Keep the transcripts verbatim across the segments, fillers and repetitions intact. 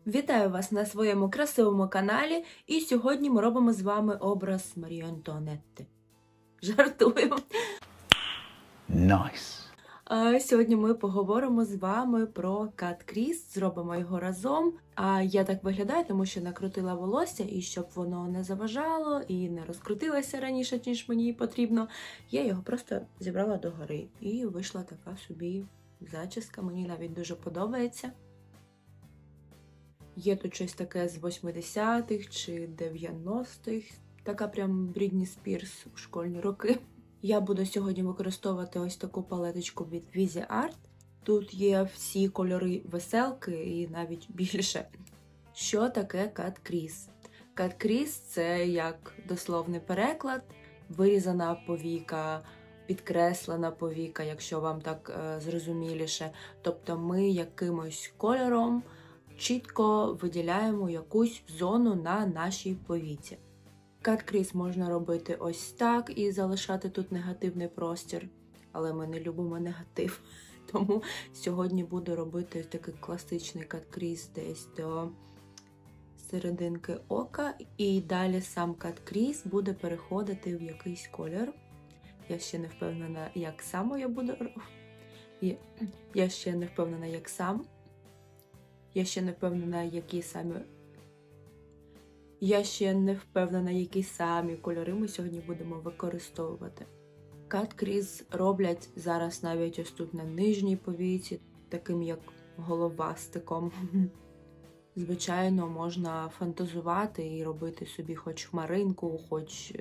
Вітаю вас на своєму красивому каналі, і сьогодні ми робимо з вами образ Марії Антуанетти. Жартую. Nice. А сьогодні ми поговоримо з вами про кат-кріс, зробимо його разом. А я так виглядаю, тому що накрутила волосся, і щоб воно не заважало і не розкрутилося раніше, ніж мені потрібно, я його просто зібрала догори. І вийшла така собі зачіска, мені навіть дуже подобається. Є тут щось таке з восьмидесятих чи дев'яностих, така прям Брітні Спірс у школьні роки. Я буду сьогодні використовувати ось таку палеточку від Viseart. Тут є всі кольори веселки і навіть більше. Що таке кат-кріс? Кат-кріс – це як дословний переклад, вирізана повіка, підкреслена повіка, якщо вам так е, зрозуміліше. Тобто ми якимось кольором чітко виділяємо якусь зону на нашій повіці. Кат-кріс можна робити ось так і залишати тут негативний простір, але ми не любимо негатив. Тому сьогодні буду робити ось такий класичний кат-кріс десь до серединки ока, і далі сам кат-кріс буде переходити в якийсь колір. Я ще не впевнена, як саме я буду робити. Я ще не впевнена, як сам. Я ще не впевнена, які самі Я ще не впевнена, які самі кольори ми сьогодні будемо використовувати. Кат-кріс роблять зараз навіть ось тут на нижній повіці, таким як головастиком. Звичайно, можна фантазувати і робити собі хоч хмаринку, хоч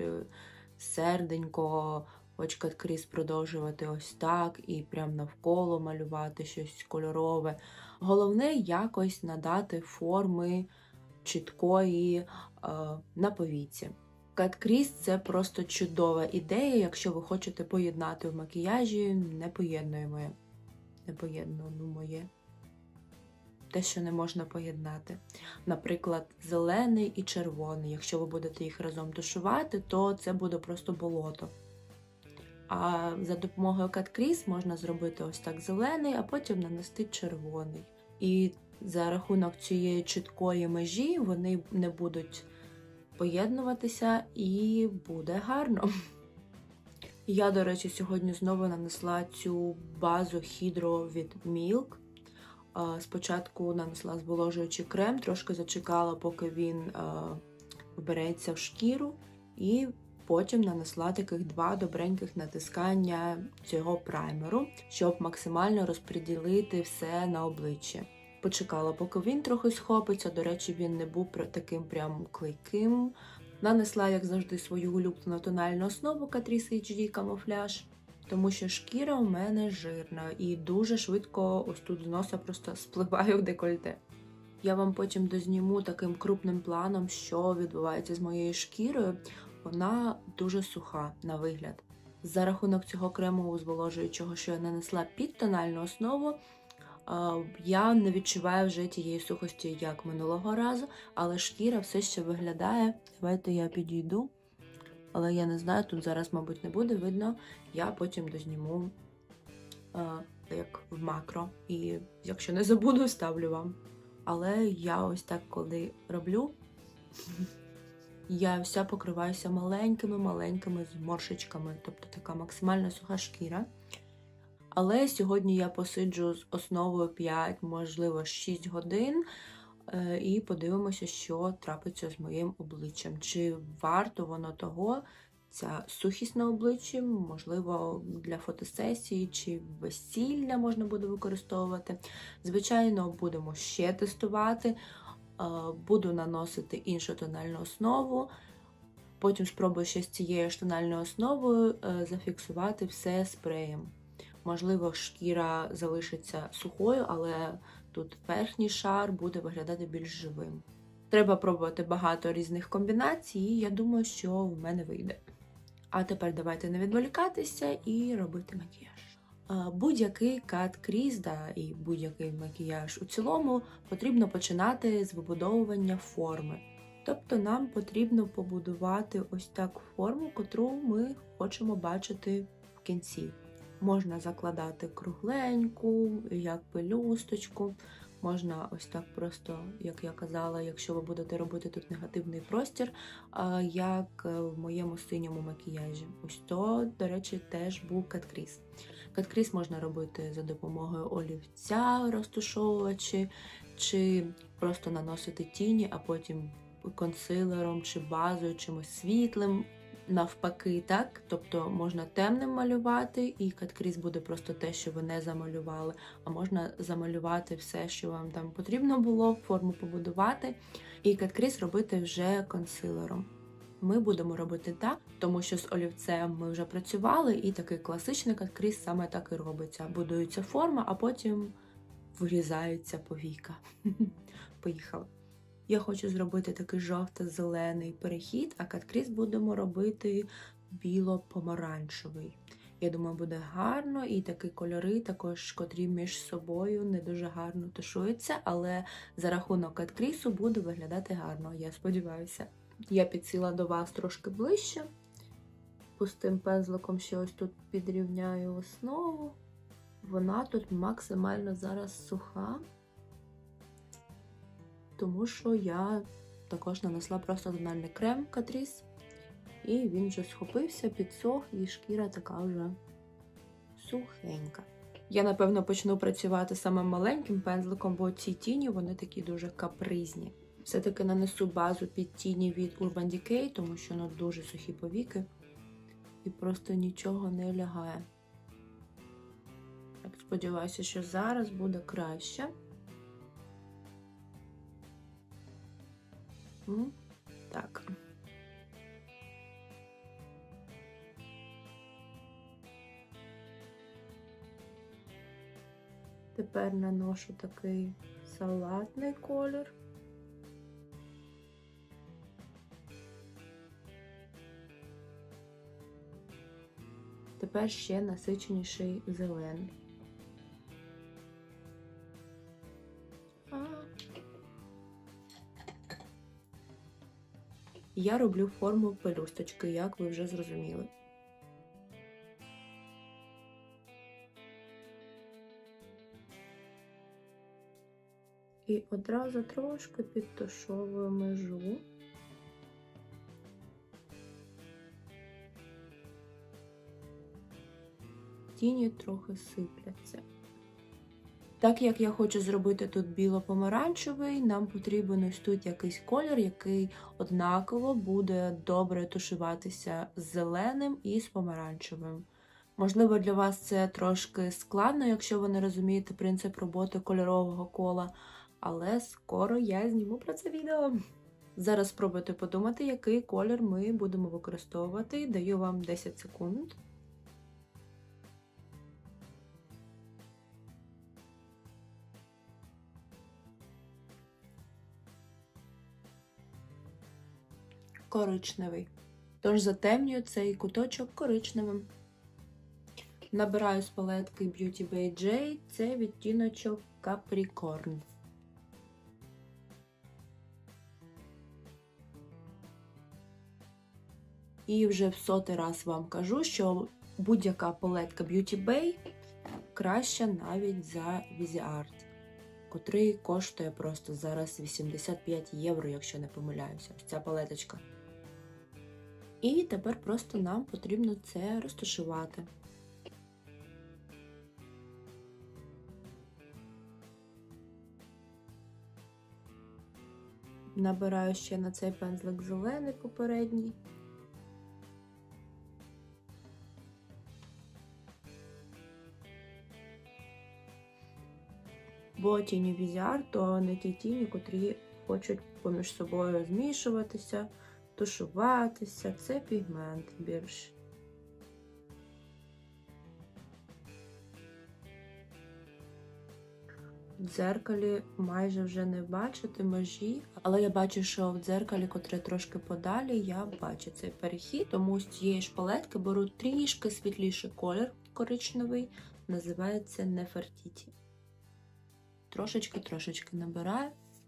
серденько, хоч кат-кріс продовжувати ось так і прям навколо малювати щось кольорове. Головне якось надати форми чіткої е, на повіці. Кат-кріс – це просто чудова ідея, якщо ви хочете поєднати в макіяжі непоєднуєме. Непоєднуєме. Те, що не можна поєднати. Наприклад, зелений і червоний. Якщо ви будете їх разом тушувати, то це буде просто болото. А за допомогою кат-кріс можна зробити ось так зелений, а потім нанести червоний. І за рахунок цієї чіткої межі вони не будуть поєднуватися і буде гарно. Я, до речі, сьогодні знову нанесла цю базу Hydro від Milk. Спочатку нанесла зволожуючий крем, трошки зачекала, поки він вбереться в шкіру, і потім нанесла таких два добреньких натискання цього праймеру, щоб максимально розподілити все на обличчі. Почекала, поки він трохи схопиться, до речі, він не був таким прям клейким. Нанесла, як завжди, свою улюблену тональну основу Catrice ейч ді Camouflage, тому що шкіра у мене жирна і дуже швидко ось тут з носа просто спливає в декольте. Я вам потім дозніму таким крупним планом, що відбувається з моєю шкірою. Вона дуже суха на вигляд. За рахунок цього крему зволожуючого, що я нанесла під тональну основу, я не відчуваю вже тієї сухості, як минулого разу, але шкіра все ще виглядає. Давайте я підійду, але я не знаю, тут зараз, мабуть, не буде видно. Я потім дозніму як в макро, і якщо не забуду, ставлю вам. Але я ось так, коли роблю, я вся покриваюся маленькими-маленькими зморшечками, тобто така максимально суха шкіра. Але сьогодні я посиджу з основою п'ять, можливо, шість годин і подивимося, що трапиться з моїм обличчям. Чи варто воно того, ця сухість на обличчі, можливо, для фотосесії чи весілля можна буде використовувати. Звичайно, будемо ще тестувати. Буду наносити іншу тональну основу. Потім спробую ще з цією ж тональною основою зафіксувати все спреєм. Можливо, шкіра залишиться сухою, але тут верхній шар буде виглядати більш живим. Треба пробувати багато різних комбінацій, і я думаю, що в мене вийде. А тепер давайте не відволікатися і робити макіяж. Будь-який кат-кріс, да, і будь-який макіяж у цілому потрібно починати з вибудовування форми. Тобто нам потрібно побудувати ось так форму, котру ми хочемо бачити в кінці. Можна закладати кругленьку, як пелюсточку, Можна ось так просто, як я казала, якщо ви будете робити тут негативний простір, як в моєму синьому макіяжі. Ось то, до речі, теж був кат-кріс. Кат-кріс можна робити за допомогою олівця, розтушовувачі, чи просто наносити тіні, а потім консилером чи базою, чимось світлим. Навпаки, так? Тобто можна темним малювати, і кат-кріс буде просто те, що ви не замалювали, а можна замалювати все, що вам там потрібно було, форму побудувати, і кат-кріс робити вже консилером. Ми будемо робити так, тому що з олівцем ми вже працювали, і такий класичний кат-кріс саме так і робиться. Будується форма, а потім вирізаються повіка. Поїхали. Я хочу зробити такий жовто-зелений перехід, а кат-кріс будемо робити біло-помаранчевий. Я думаю, буде гарно, і такі кольори також, котрі між собою не дуже гарно тушуються, але за рахунок кат-крісу буде виглядати гарно, я сподіваюся. Я підсіла до вас трошки ближче, пустим пензликом ще ось тут підрівняю основу. Вона тут максимально зараз суха, тому що я також нанесла просто тональний крем Catrice, і він вже схопився, підсох, і шкіра така вже сухенька. Я, напевно, почну працювати саме маленьким пензликом, бо ці тіні, вони такі дуже капризні. Все-таки нанесу базу під тіні від Urban Decay, тому що ну, дуже сухі повіки, і просто нічого не лягає. Так, сподіваюся, що зараз буде краще. Так. Тепер наношу такий салатний колір. Тепер ще насиченіший зелений. Я роблю форму пелюсточки, як ви вже зрозуміли. І одразу трошки підтушовую межу. Тіні трохи сипляться. Так як я хочу зробити тут біло-помаранчевий, нам потрібен ось тут якийсь колір, який однаково буде добре тушуватися з зеленим і з помаранчевим. Можливо, для вас це трошки складно, якщо ви не розумієте принцип роботи кольорового кола, але скоро я зніму про це відео. Зараз спробуйте подумати, який колір ми будемо використовувати. Даю вам десять секунд. Коричневий. Тож затемнюю цей куточок коричневим. Набираю з палетки Beauty Bay J, це відтіночок Capricorn. І вже в сотий раз вам кажу, що будь-яка палетка Beauty Bay краща навіть за Viseart, котрий коштує просто зараз вісімдесят п'ять євро, якщо не помиляюся, ось ця палеточка. І тепер просто нам потрібно це розташувати. Набираю ще на цей пензлик зелений попередній. Бо тіні Viseart то не ті тіні, котрі хочуть поміж собою змішуватися, тушуватися. Це пігмент більш. В дзеркалі майже вже не бачити межі, але я бачу, що в дзеркалі, котре трошки подалі, я бачу цей перехід, тому з цієї ж палетки беру трішки світліший колір коричневий, називається Nefertiti. Трошечки-трошечки набираю.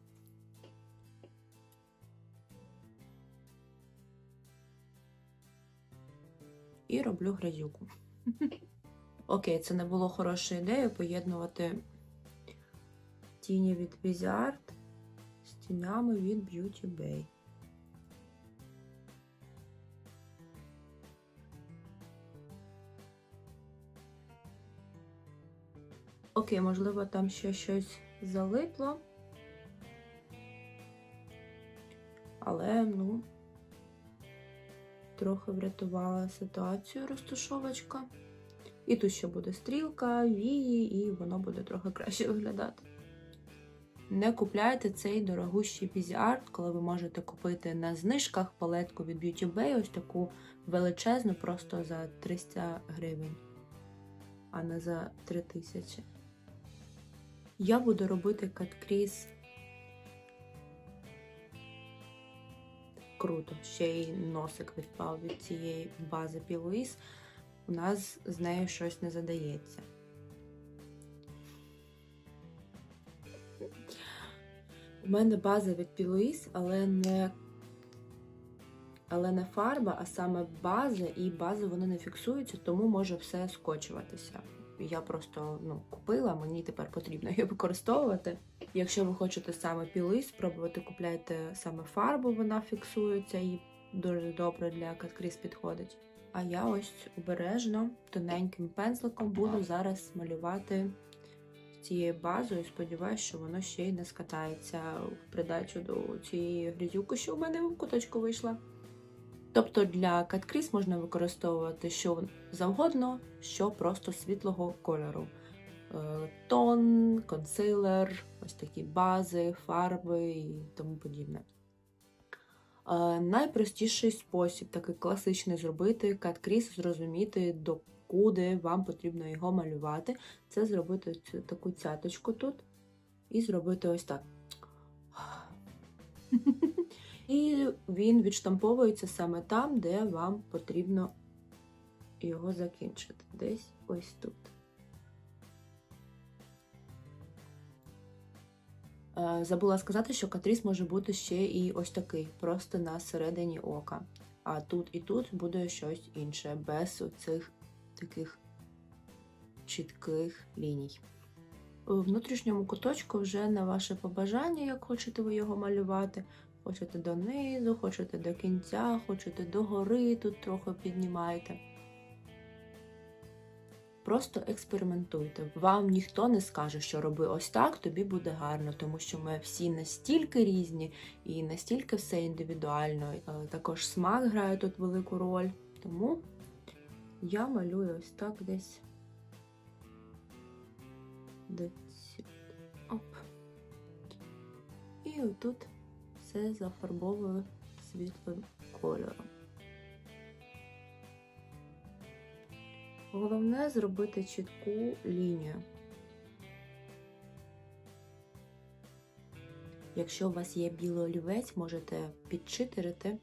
І роблю грязюку. Окей, це не було хорошою ідеєю поєднувати тіні від Viseart з тінями від Beauty Bay. Окей, можливо, там ще щось залипло. Але, ну, трохи врятувала ситуацію розташовочка. І тут ще буде стрілка, вії, і воно буде трохи краще виглядати. Не купляйте цей дорогущий Viseart, коли ви можете купити на знижках палетку від Beauty Bay, ось таку величезну, просто за триста гривень, а не за три тисячі. Я буду робити кат-кріс. Круто, ще й носик відпав від цієї бази P. Louise. У нас з нею щось не задається. У мене база від P. Louise, але не, але не фарба, а саме база, і бази вони не фіксуються, тому може все скочуватися. Я просто, ну, купила, мені тепер потрібно її використовувати. Якщо ви хочете саме P. Louise спробувати, купляйте саме фарбу, вона фіксується і дуже добре для кат-кріс підходить. А я ось обережно, тоненьким пензликом буду зараз малювати цією базою. І сподіваюся, що воно ще й не скатається в придачу до цієї грязюки, що в мене в куточку вийшла. Тобто для кат-кріс можна використовувати що завгодно, що просто світлого кольору. Тон, консилер, ось такі бази, фарби і тому подібне. Найпростіший спосіб, такий класичний, зробити кат-кріс, зрозуміти, докуди вам потрібно його малювати, це зробити цю, таку цяточку тут і зробити ось так. І він відштамповується саме там, де вам потрібно його закінчити. Десь ось тут. Забула сказати, що кат-кріс може бути ще і ось такий, просто на середині ока. А тут і тут буде щось інше, без оцих таких чітких ліній. У внутрішньому куточку вже на ваше побажання, як хочете ви його малювати. Хочете донизу, хочете до кінця, хочете догори, тут трохи піднімаєте. Просто експериментуйте. Вам ніхто не скаже, що роби ось так, тобі буде гарно, тому що ми всі настільки різні і настільки все індивідуально. Також смак грає тут велику роль. Тому я малюю ось так десь. Десь. Оп. І отут все зафарбовую світлим кольором. Головне зробити чітку лінію. Якщо у вас є білий олівець, можете підчитерити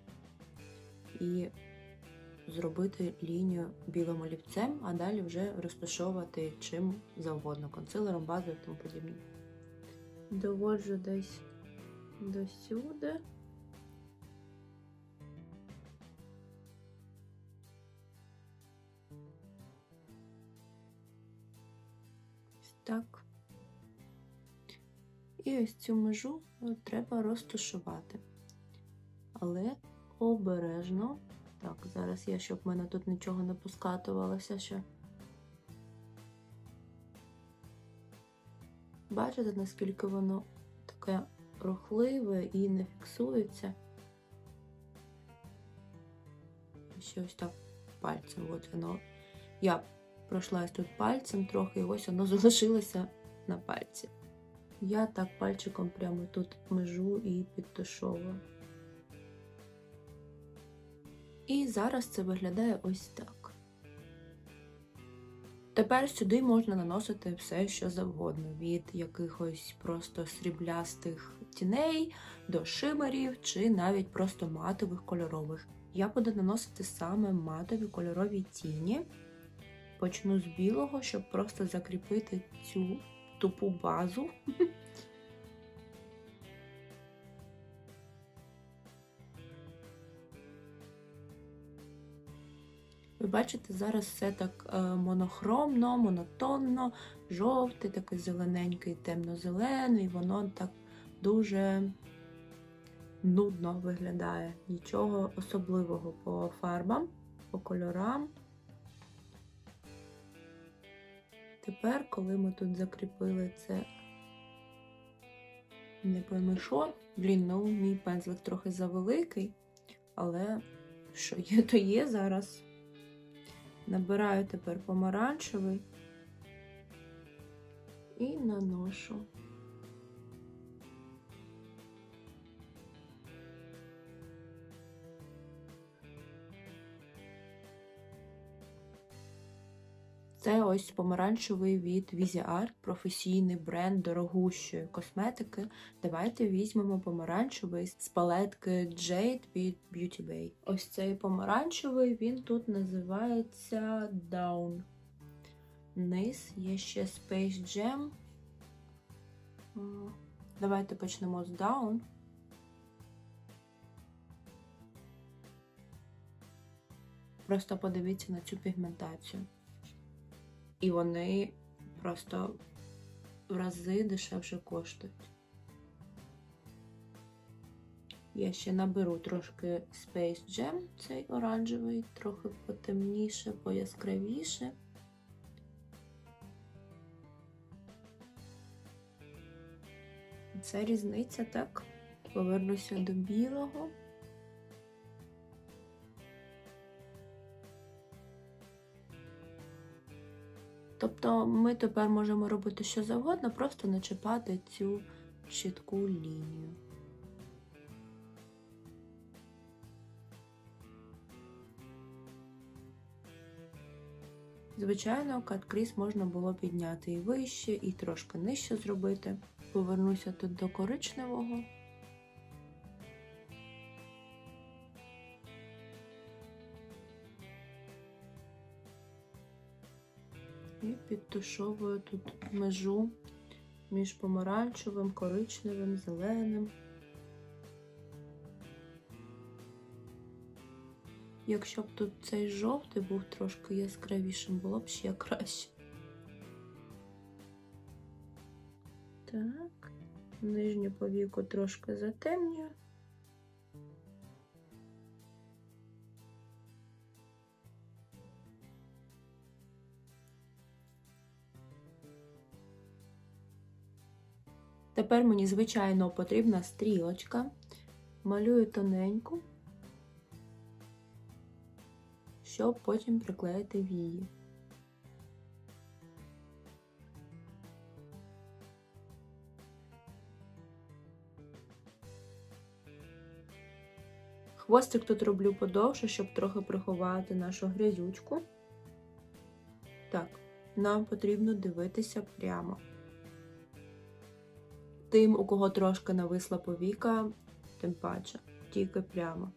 і зробити лінію білим олівцем, а далі вже розташовувати чим завгодно, консилером, базою і тому подібне. Доводжу десь до сюди. Так. І ось цю межу треба розташувати. Але обережно. Так, зараз я, щоб в мене тут нічого не поскатувалося ще. Бачите, наскільки воно таке рухливе і не фіксується? Ще ось так пальцем. От воно. Я пройшлась тут пальцем трохи, і ось воно залишилося на пальці. Я так пальчиком прямо тут межу і підтушовую. І зараз це виглядає ось так. Тепер сюди можна наносити все, що завгодно. Від якихось просто сріблястих тіней до шимерів, чи навіть просто матових кольорових. Я буду наносити саме матові кольорові тіні. Почну з білого, щоб просто закріпити цю тупу базу. Ви бачите, зараз все так монохромно, монотонно, жовтий, такий зелененький, темно-зелений, воно так дуже нудно виглядає. Нічого особливого по фарбам, по кольорам. Тепер, коли ми тут закріпили це, не пойми що, блін, ну мій пензлик трохи завеликий, але що є, то є зараз. Набираю тепер помаранчевий і наношу. Це ось помаранчевий від Viseart, професійний бренд дорогущої косметики. Давайте візьмемо помаранчевий з палетки Jade від Beauty Bay. Ось цей помаранчевий, він тут називається Dawn. Низ є ще Space Jam. Давайте почнемо з Dawn. Просто подивіться на цю пігментацію. І вони просто в рази дешевше коштують. Я ще наберу трошки Space Jam, цей оранжевий, трохи потемніше, пояскравіше. Це різниця, так? Повернуся до білого. Тобто ми тепер можемо робити що завгодно, просто начіпати цю чітку лінію. Звичайно, кат-кріс можна було підняти і вище, і трошки нижче зробити. Повернуся тут до коричневого. І підтушовую тут межу між помаранчевим, коричневим, зеленим. Якщо б тут цей жовтий був трошки яскравішим, було б ще краще. Так, нижню повіку трошки затемнюю. Тепер мені, звичайно, потрібна стрілочка. Малюю тоненьку, щоб потім приклеїти вії. Хвостик тут роблю подовше, щоб трохи приховати нашу грязючку. Так, нам потрібно дивитися прямо. Тим, у кого трошки нависла повіка, тим паче, тільки прямо.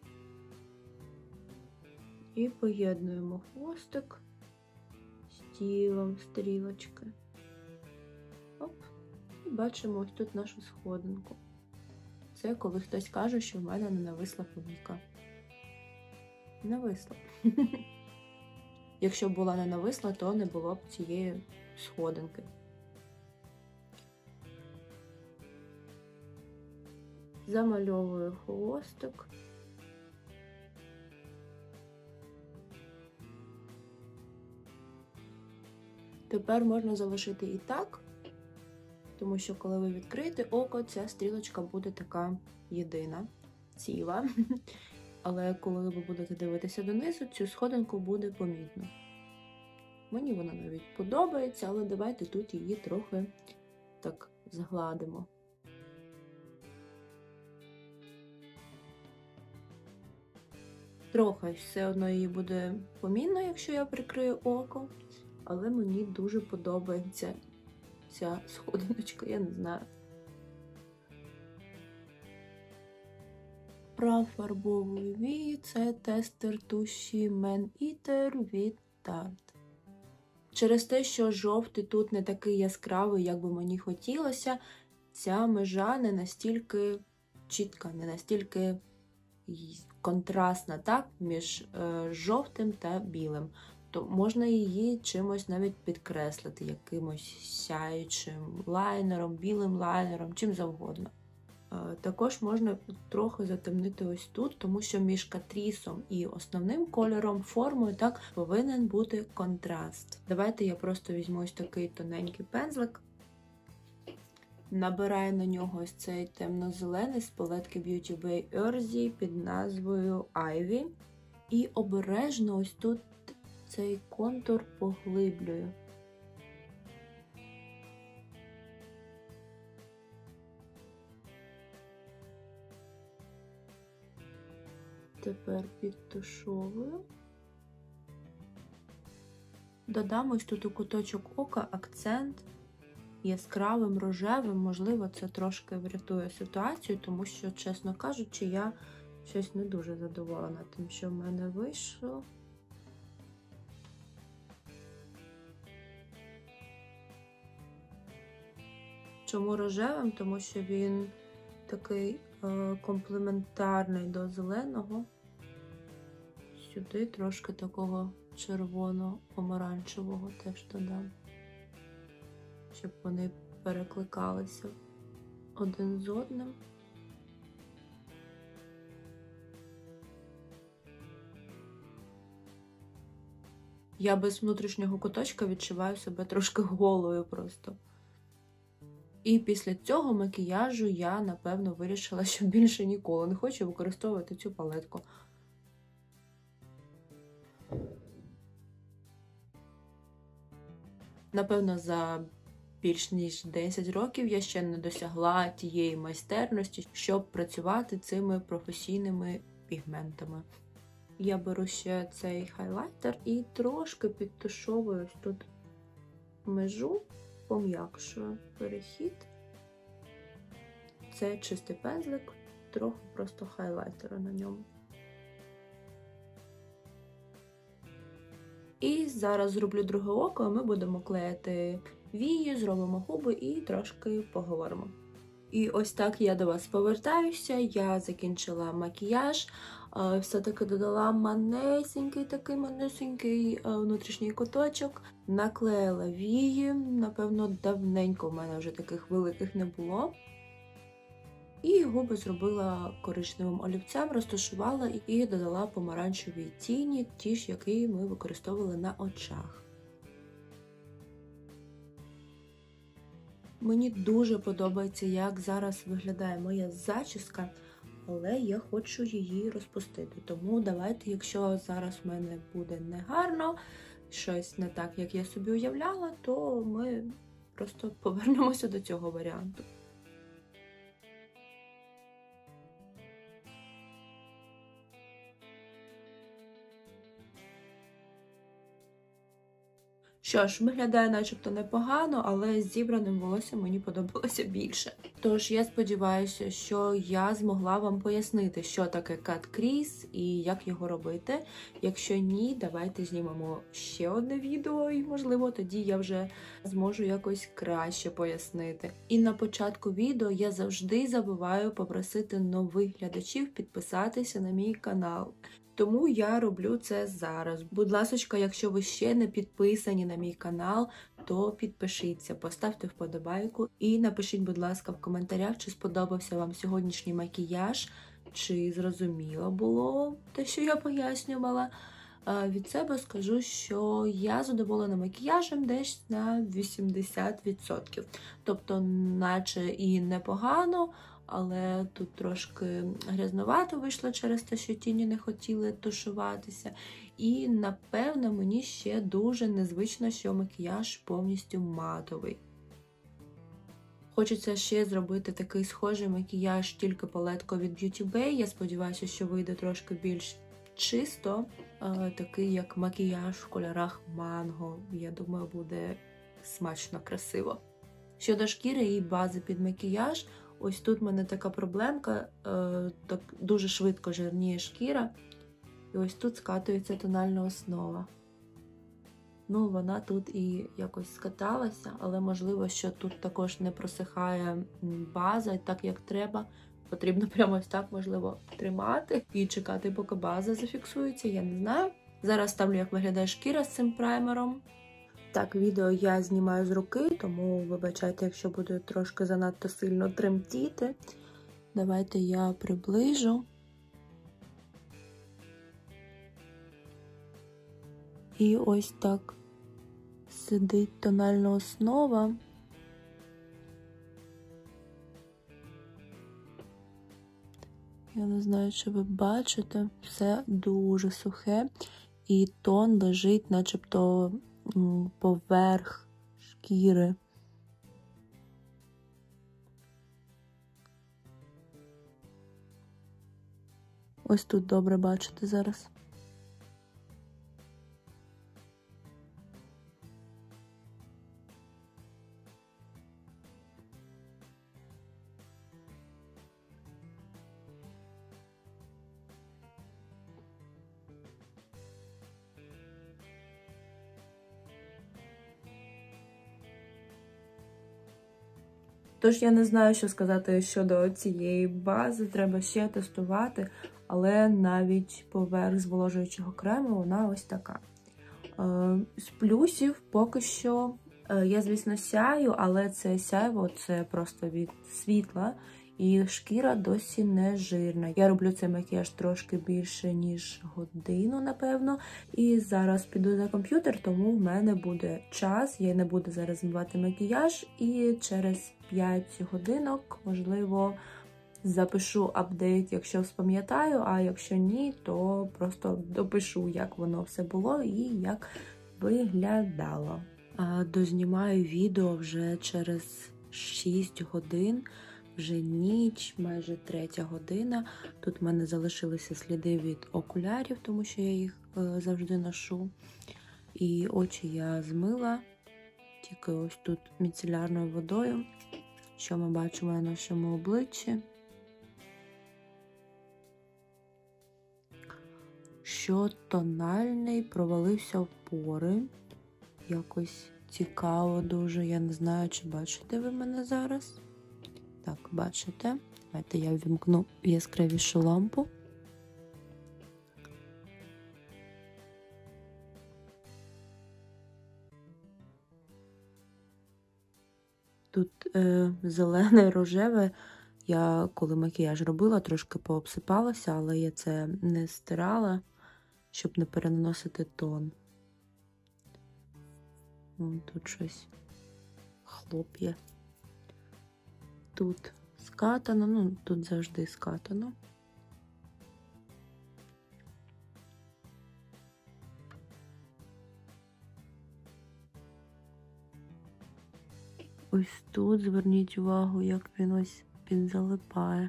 І поєднуємо хвостик з тілом стрілочки. Оп. І бачимо ось тут нашу сходинку. Це коли хтось каже, що в мене не нависла повіка. Нависла. Якщо б була не нависла, то не було б цієї сходинки. Замальовую хвостик. Тепер можна залишити і так, тому що коли ви відкриєте око, ця стрілочка буде така єдина, ціла. Але коли ви будете дивитися донизу, цю сходинку буде помітно. Мені вона навіть подобається, але давайте тут її трохи так згладимо. Трохи все одно її буде помітно, якщо я прикрию око, але мені дуже подобається ця сходиночка, я не знаю. Профарбовую вії, це тестер туші Man Eater від Tarte. Через те, що жовтий тут не такий яскравий, як би мені хотілося, ця межа не настільки чітка, не настільки контрастна, так, між е, жовтим та білим. Тобто можна її чимось навіть підкреслити, якимось сяючим лайнером, білим лайнером, чим завгодно. Також можна трохи затемнити ось тут, тому що між катрісом і основним кольором, формою, так, повинен бути контраст. Давайте я просто візьму ось такий тоненький пензлик, набираю на нього ось цей темно-зелений з палетки Beauty Bay Earthy під назвою Ivy. І обережно ось тут цей контур поглиблюю. Тепер підтушовую. Додам ось тут у куточок ока акцент яскравим рожевим. Можливо, це трошки врятує ситуацію, тому що, чесно кажучи, я щось не дуже задоволена тим, що в мене вийшло. Чому рожевим? Тому що він такий е, комплементарний до зеленого. Сюди трошки такого червоно-помаранчевого теж додам, щоб вони перекликалися один з одним. Я без внутрішнього куточка відчуваю себе трошки голою просто. І після цього макіяжу я, напевно, вирішила, що більше ніколи не хочу використовувати цю палетку. Напевно, за більш ніж десять років я ще не досягла тієї майстерності, щоб працювати цими професійними пігментами. Я беру ще цей хайлайтер і трошки підтушовую ось тут межу, пом'якшую перехід. Це чистий пензлик, трохи просто хайлайтера на ньому. І зараз зроблю друге око, ми будемо клеїти вії, зробимо губи і трошки поговоримо. І ось так я до вас повертаюся, я закінчила макіяж, все-таки додала манесенький, такий манесенький внутрішній куточок, наклеїла вії, напевно, давненько в мене вже таких великих не було. І губи зробила коричневим олівцем, розташувала і додала помаранчеві тіні, ті ж, які ми використовували на очах. Мені дуже подобається, як зараз виглядає моя зачіска, але я хочу її розпустити. Тому давайте, якщо зараз в мене буде негарно, щось не так, як я собі уявляла, то ми просто повернемося до цього варіанту. Що ж, виглядає начебто непогано, але з зібраним волоссям мені подобалося більше. Тож я сподіваюся, що я змогла вам пояснити, що таке кат-кріс і як його робити. Якщо ні, давайте знімемо ще одне відео і, можливо, тоді я вже зможу якось краще пояснити. І на початку відео я завжди забуваю попросити нових глядачів підписатися на мій канал. Тому я роблю це зараз. Будь ласка, якщо ви ще не підписані на мій канал, то підпишіться, поставте вподобайку і напишіть, будь ласка, в коментарях, чи сподобався вам сьогоднішній макіяж, чи зрозуміло було те, що я пояснювала. Від себе скажу, що я задоволена макіяжем десь на вісімдесят відсотків. Тобто, наче і непогано, але тут трошки грязновато вийшло через те, що тіні не хотіли тушуватися. І, напевно, мені ще дуже незвично, що макіяж повністю матовий. Хочеться ще зробити такий схожий макіяж, тільки палеткою від Beauty Bay. Я сподіваюся, що вийде трошки більш чисто, такий як макіяж в кольорах манго. Я думаю, буде смачно, красиво. Щодо шкіри і бази під макіяж, ось тут в мене така проблемка, так дуже швидко жирніє шкіра, і ось тут скатується тональна основа. Ну, вона тут і якось скаталася, але можливо, що тут також не просихає база так, як треба. Потрібно прямо ось так, можливо, тримати і чекати, поки база зафіксується, я не знаю. Зараз ставлю, як виглядає шкіра з цим праймером. Так, відео я знімаю з руки, тому вибачайте, якщо буде трошки занадто сильно тремтіти. Давайте я приближу. І ось так сидить тональна основа. Я не знаю, чи ви бачите, все дуже сухе, і тон лежить начебто поверх шкіри. Ось тут добре бачите зараз. Тож я не знаю, що сказати щодо цієї бази, треба ще тестувати, але навіть поверх зволожуючого крему вона ось така. З плюсів поки що я, звісно, сяю, але це сяйво, це просто від світла, і шкіра досі не жирна. Я роблю цей макіяж трошки більше, ніж годину, напевно, і зараз піду за комп'ютер, тому в мене буде час, я не буду зараз змивати макіяж, і через п'ять годинок, можливо, запишу апдейт, якщо вспам'ятаю, а якщо ні, то просто допишу, як воно все було і як виглядало. Дознімаю відео вже через шість годин, вже ніч, майже третя година. Тут в мене залишилися сліди від окулярів, тому що я їх завжди ношу. І очі я змила, тільки ось тут міцелярною водою, що ми бачимо на нашому обличчі. Що тональний провалився в пори. Якось цікаво дуже. Я не знаю, чи бачите ви мене зараз. Так, бачите. Давайте я ввімкну яскравішу лампу. Тут е, зелене, рожеве. Я, коли макіяж робила, трошки пообсипалася, але я це не стирала, щоб не переносити тон. Вон тут щось хлоп'є. Тут скатано, ну, тут завжди скатано. Ось тут зверніть увагу, як він ось підзалипає.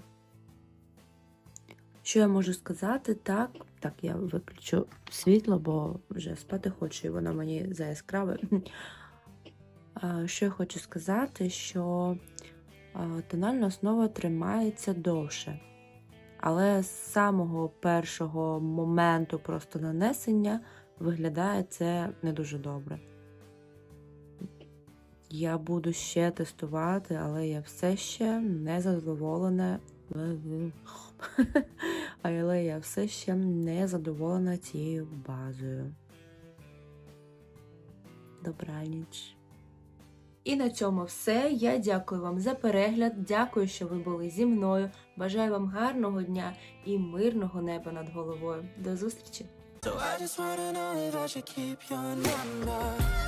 Що я можу сказати? Так, так, я виключу світло, бо вже спати хочу, і воно мені заяскраве. Що я хочу сказати, що тональна основа тримається довше. Але з самого першого моменту просто нанесення виглядає це не дуже добре. Я буду ще тестувати, але я все ще не задоволена. Але я все ще не задоволена цією базою. Добраніч. І на цьому все. Я дякую вам за перегляд, дякую, що ви були зі мною. Бажаю вам гарного дня і мирного неба над головою. До зустрічі! So I just wanna know if I should keep your number.